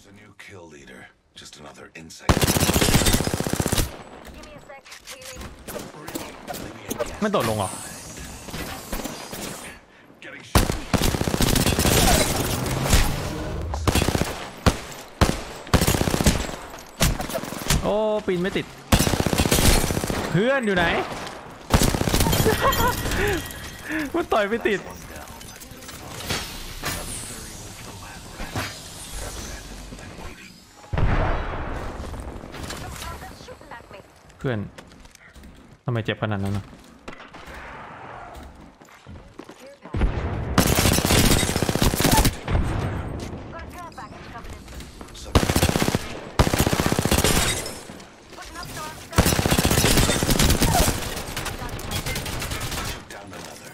a new kill leader. Just another insect. Give me a sec. Healing. ไม่โดดลงเหรอ Getting shot. โอ้ปีนไม่ติดเพื่อนอยู่ไหน มันต่อยไม่ติด Shooting at me. เพื่อนทำไมเจ็บขนาดนั้นนะ Got a care package coming in. Putting up storm. Down another.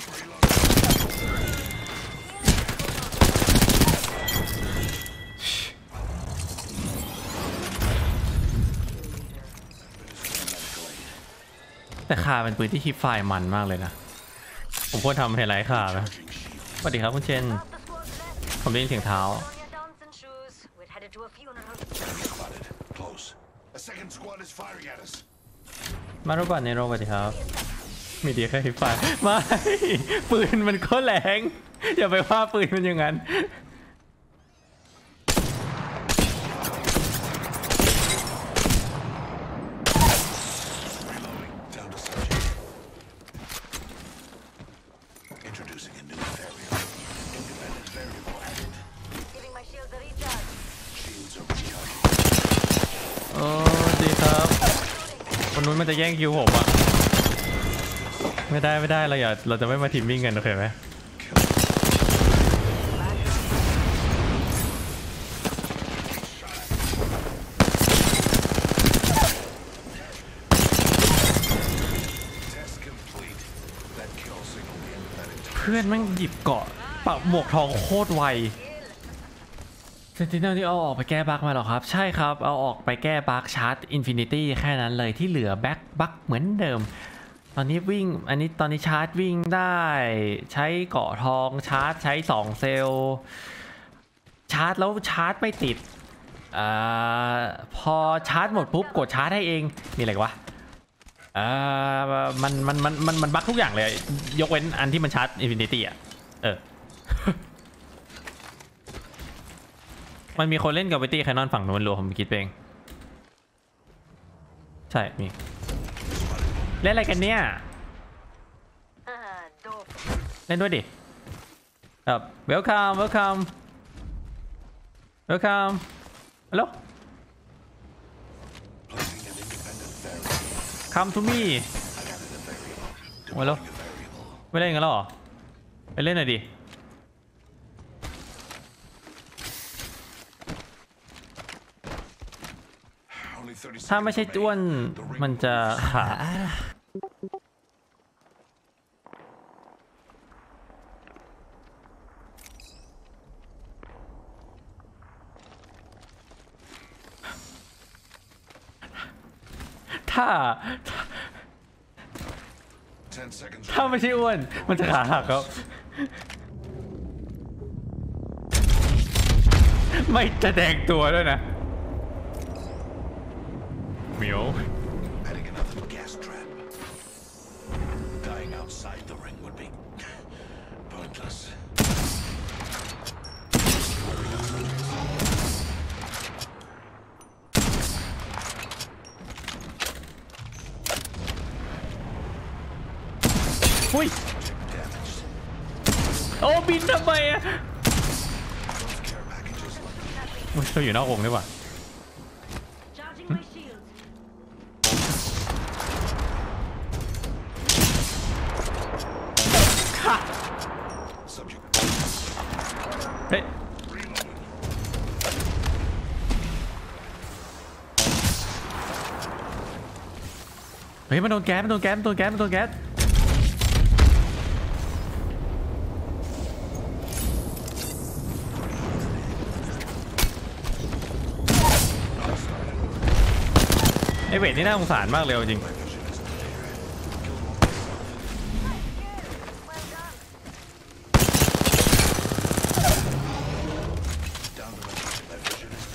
แต่คาเป็นปืนที่ฮิปไฟล์มันมากเลยนะผมควรทำไฮไลท์คาไหมสวัสดีครับคุณเชน Half the squad's left. ผมได้ยินเสียงเท้า On your dancing shoes. We're headed to a funeral. Spotted. Close. A second squad is firing at us. มารุบัตเนโรสวัสดีครับมีดีแค่ฮิปไฟล์ไม่ ปืนมันก็แรงอย่าไปว่าปืนมันอย่างนั้น Reloading. Down to subject. Introducing a new variable. Independent variable added. Giving my shields a recharge. Shields are recharging. โอ้ดีครับคนนู้นมันจะแย่งคิวผมอะไม่ได้เราจะไม่มาทีมวิ่งกันโอเคไหม Test complete. That kill signal the independent. เพื่อนแม่งหยิบเกาะปักหมวกทองโคตรไวเซนติเนลที่เอาออกไปแก้บั๊กมาหรอครับใช่ครับเอาออกไปแก้บั๊กชาร์จอินฟินิตี้แค่นั้นเลยที่เหลือแบ็คบั๊กเหมือนเดิมตอนนี้วิ่งตอนนี้ชาร์จวิ่งได้ใช้เกาะทองชาร์จใช้2เซลล์ชาร์จแล้วชาร์จไม่ติดพอชาร์จหมดปุ๊บกดชาร์จให้เองมีอะไรวะมันบั๊กทุกอย่างเลยยกเว้นอันที่มันชาร์จอินฟินิตี้อ่ะมันมีคนเล่นกับเวตี้แคนนอนฝั่งนู้นรัวผมคิดเองใช่มีเล่นอะไรกันเนี่ย Dope. เล่นด้วยดิwelcome hello Placing an independent variable. come to me I added a variable. Hello? Deploying a variable. ไม่เล่นกันแล้วเหรอไปเล่นหน่อยดิ Only 30 ถ้าไม่ seconds ใช่จ้วน remaining. The ring มันจะขาถ้า 10 seconds ถ้าไม่ remaining. ใช่อ้วนมันจะขาหักครับไม่จะแดงตัวด้วยนะเหมียว Adding another gas trap. Dying outside the ring would be pointless. อุ้ย Damaged. โอ้บินทำไมอะ Those care packages look อุ๊ยเราอยู่นอกวงด้วยว่ะ Charging my shields. ค่ะ subject. เฮ้ย Reloading. เฮ้ยมันโดนแก๊สไอเวทนี่น่าสงสารมากเลยจริง My vision is clear. Killed one myself. Well done. Down to my vision. My vision is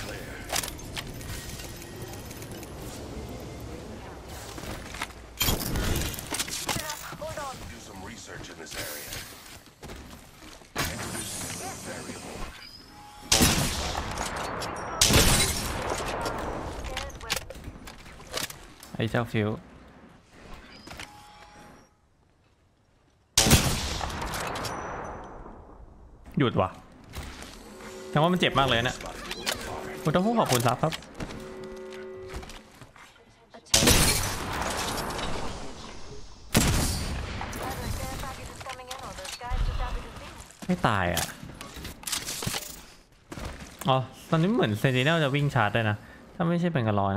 เจ้าฟิวหยุดว่ะแต่ว่ามันเจ็บมากเลยนะคุณต้องพูดขอบคุณซับครับ ไม่ตายอ่ะ อ๋อ ตอนนี้เหมือนเซนติเนลจะวิ่งชาร์จได้นะ ถ้าไม่ใช่เป็นกระรอนะ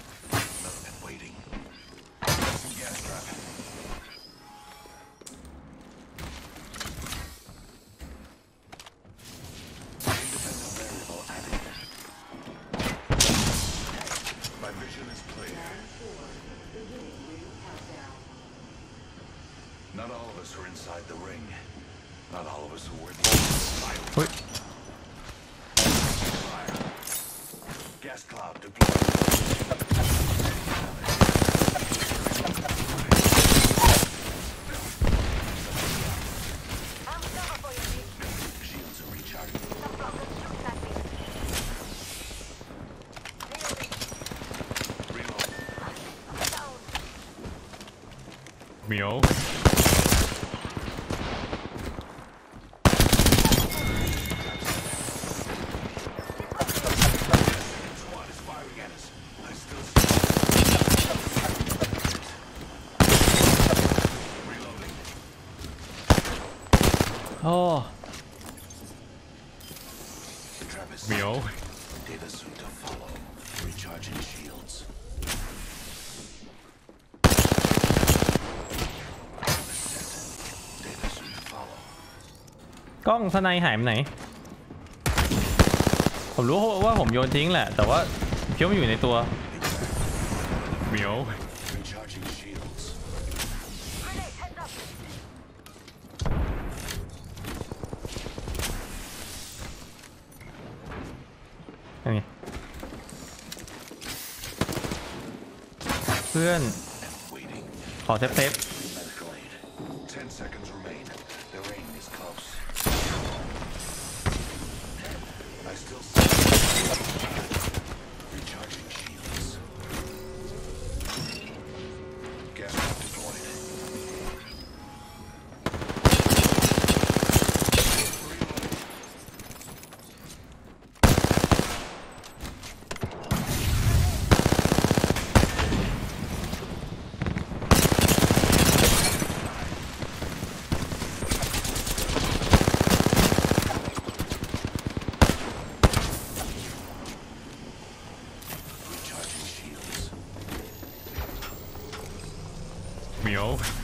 Not all of us are inside the ring. Not all of us are worth เฮ้ย fire. Gas cloud deployed. I'm cover for you, Nick. Shields are recharging. Some problems shooting at me. Reload. Down. เหมียว Squad is firing at us. I still reloading. โอ้ Travis. เหมียว Data suit to follow. Recharging shields. Data suit to follow. กล้องสไนหายไปไหน ผมรู้ว่าผมโยนทิ้งแหละ แต่ว่าเคี้ยวมันอยู่ในตัว เหมียว Recharging shields. Grenade, heads up. อันนี้เพื่อน Waiting. ขอเซฟ Medical aid. 10 seconds remain. The ring is close. I still see. Recharging shields. Gas trap deployed. Recharging shields. เหมียว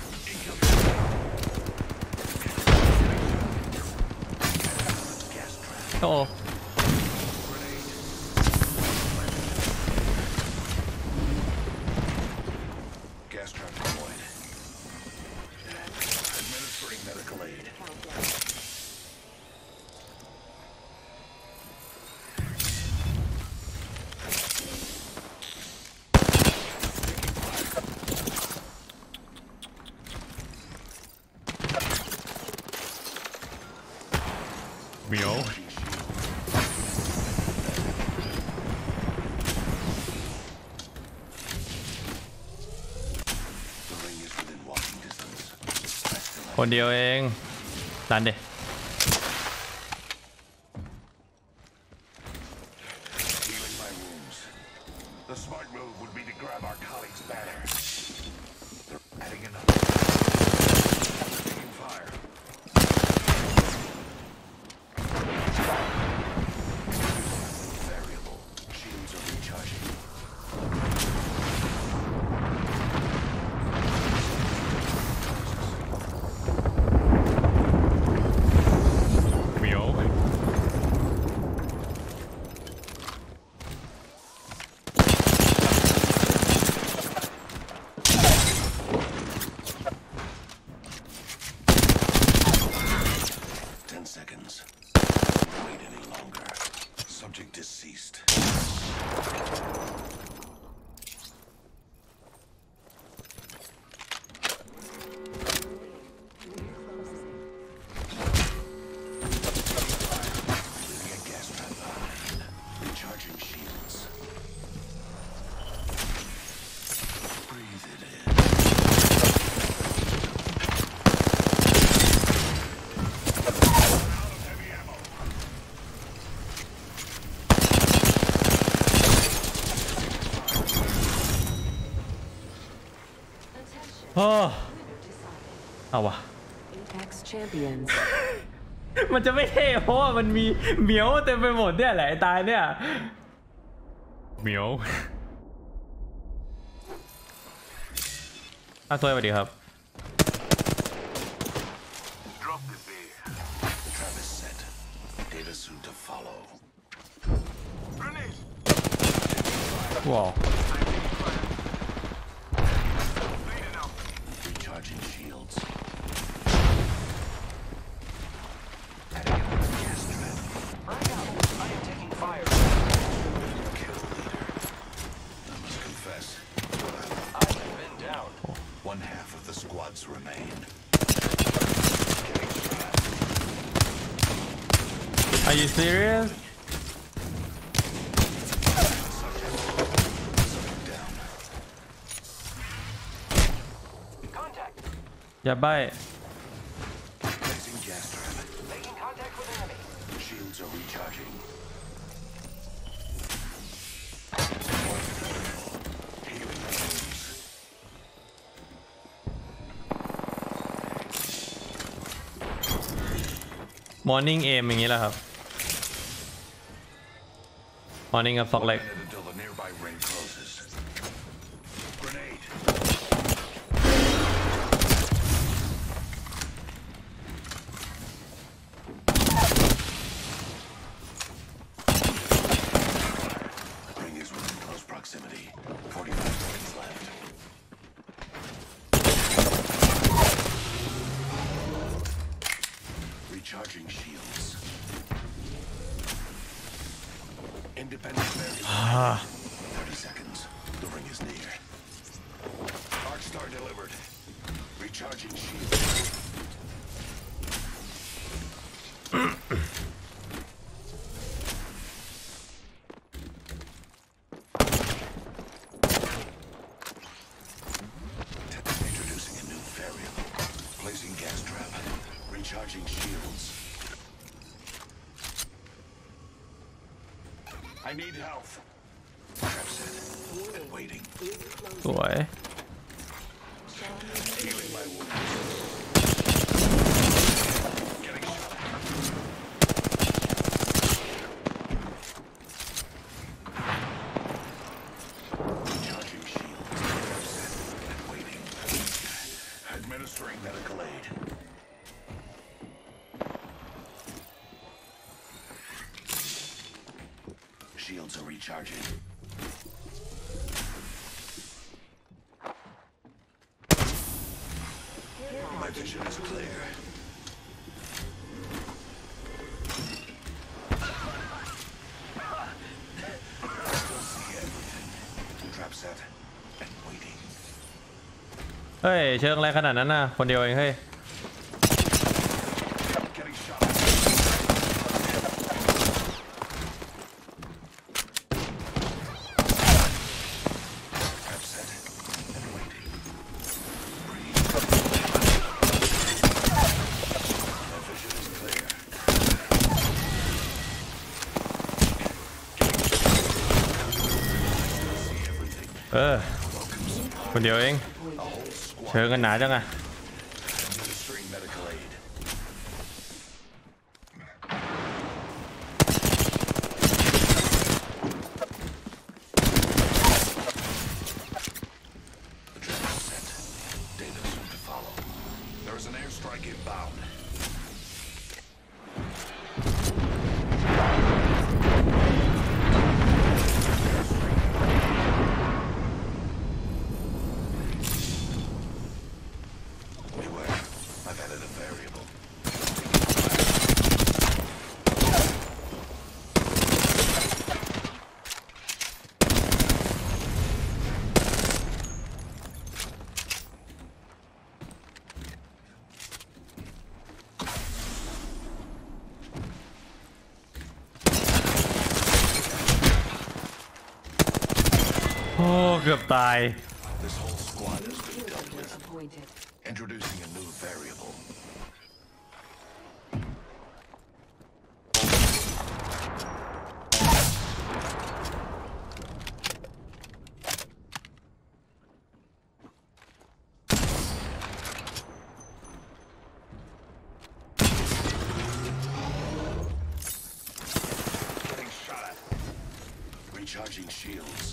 Gas trap. โอ้ Gas trap deployed. Administering medical aid. Meow. The ring is within walking distance. I still have คนเดียวเอง ดันเด healing my wounds. The smart move would be to grab our colleague's banner. They're adding another. Taking fire. Variable. Shields are recharging. Meow. Seconds. Wait any longer. Subject deceased. Leaving a gas trap behind. Recharging shields. โอ้เอาวะ Apex Champions. มันจะไม่เท่เพราะว่ามันมีเหมียวเต็มไปหมดเนี่ยแหละไอ้ตายเนี่ยเหมียวตัวสวัสดีครับ Drop the beer. Trap is set. Data soon to follow. Grenade. ว้าว Recharging shields. Adding another gas trap. I am taking fire. Kill leader. I must confess. I've been down. One half of the squads remain. Getting shot. Are you serious Subject down. Contact. อย่าใบ้ Placing gas trap. Making contact with enemy. Shields are recharging. Healing wounds. Morning aim อย่างนี้แหละครับ Morning กับ Sock Leg Minute until the nearby ring closes. Grenade. Ring is within close proximity. 45 seconds left. Recharging shields. Independent variable. 30 seconds. The ring is near. Arc Star delivered. Recharging shields. Introducing a new variable. Placing gas trap. Recharging shields. I need health. Trap set. And waiting. สวย Healing my wounds. Getting shot. Recharging shields. Trap set. And waiting. Administering medical aid. Shields are recharging. My vision is clear. Still see everything. Trap set and waiting. เฮ้ยเชิงอะไรขนาดนั้นน่ะคนเดียวเองเฮ้ย Getting shot. Trap set and waiting. Breathe. My vision is clear. See everything. คนเดียวเอง A whole squad. เชิงกันหนาจังอะ Administering medical aid. The trap is set. Data soon to follow. There is an airstrike inbound. Beware. I've added a variable. โอ้เกือบตาย This whole squad has been dealt with. Appointed. Introducing a new variable. Recharging shields.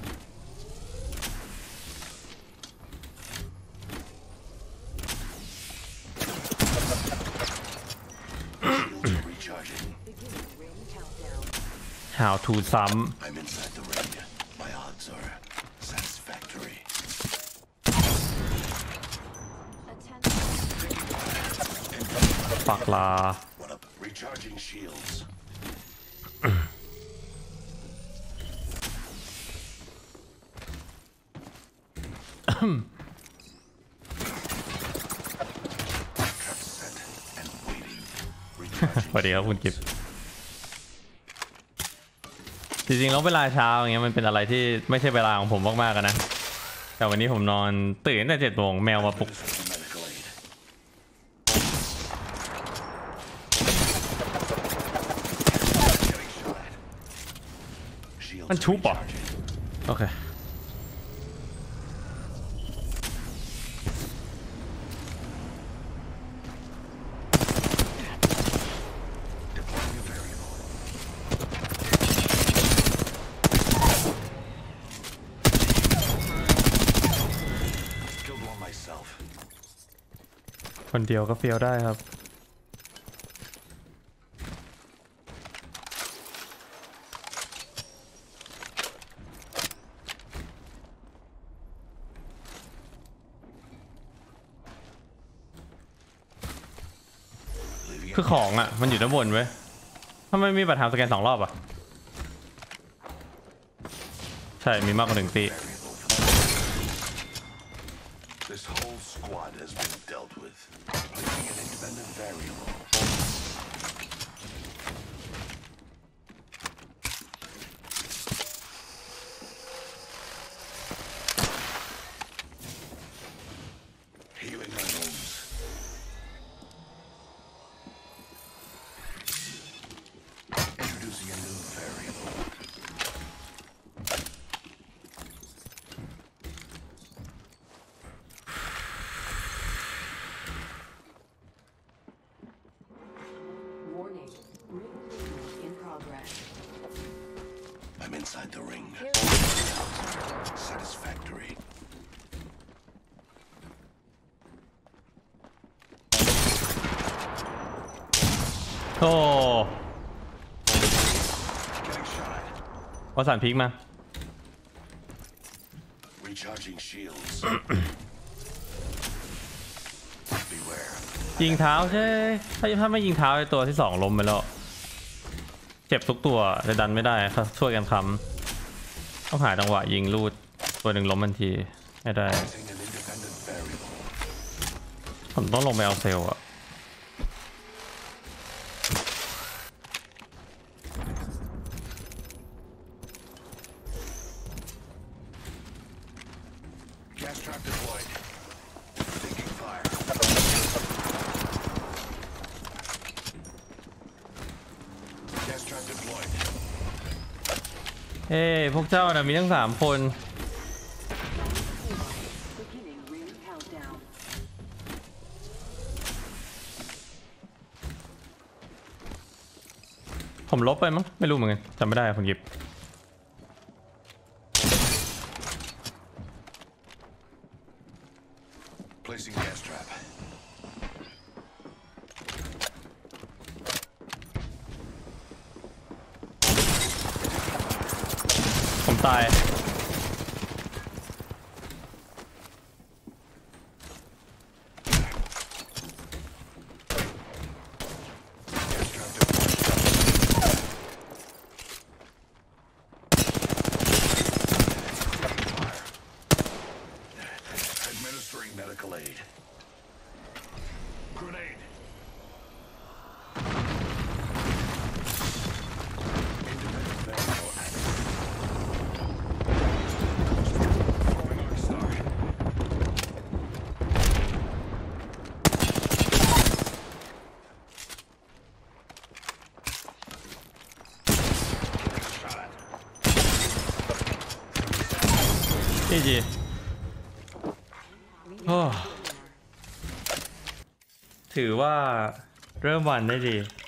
Shields are recharging. Beginning ring countdown. How to ซ้ I'm inside the ring. My odds are satisfactory. Attention. ำปักลา What up? Recharging shields. Trap set and waiting. สวัสดีครับคุณกิฟจริงๆแล้วเวลาเช้าอย่างเงี้ยมันเป็นอะไรที่ไม่ใช่เวลาของผมมากๆอะนะ แต่วันนี้ผมนอนตื่นตั้งแต่7 โมงแมวมาปลุก Administer the medical aid. Getting shot at. Shields มัน are ชุบเหรอ recharging. โอเค Deploying a variable. Killed one myself. คนเดียวก็เฟี้ยวได้ครับ Leaving คือของอ่ะ มันอยู่ด้านบนเว้ยทำไมมีบัตรทางสแกน2 รอบอ่ะ ใช่ มีมากกว่า1 ตี variable. This whole squad has been dealt with. Placing an independent variable. Healing my wounds. Introducing a new variable. Warning. Ring clearing in progress. I'm inside the ring. Here Satisfactory. โอ้ Getting shot at. วสันต์พลิกมา Recharging shields. Beware. ยิงเท้าใช่ ถ้าไม่ยิงเท้าไอตัวที่2ล้มไปแล้ว เจ็บทุกตัวแต่ดันไม่ได้ครับช่วยกันค้ำต้องหาจังหวะยิงลูดตัวหนึ่งล้มทันทีไม่ได้ Placing an independent variable. ผมต้องลงไปเอาเซลล์อะ Gas trap deployed. Taking fire. 'Gas trap deployed. เอ้พวกเจ้านะมีทั้ง3 คน beginning ring countdown. ผมลบไปมั้งไม่รู้เหมือนกันจำไม่ได้อะผมหยิบ Placing gas trap. ผมตาย Gas trap deployed. Fire. Administering medical aid. Grenade. Independent variable active. Throwing arc star. Getting shot at. จีจีโอ้ถือว่าเริ่มวันได้ดี